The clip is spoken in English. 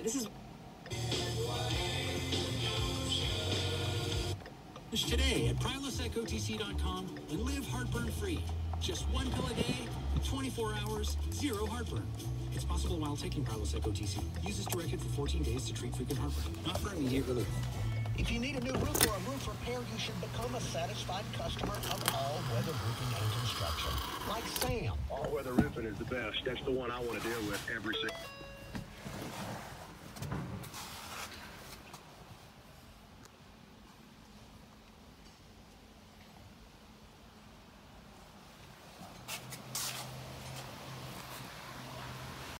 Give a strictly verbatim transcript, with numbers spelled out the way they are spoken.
This is... Today at Prilosec O T C dot com and live heartburn free. Just one pill a day, twenty-four hours, zero heartburn. It's possible while taking Prilosec O T C. Use as directed for fourteen days to treat frequent heartburn, not for immediate relief. If you need a new roof or a roof repair, you should become a satisfied customer of All-Weather Roofing and Construction. Like Sam. All-Weather Roofing is the best. That's the one I want to deal with every single...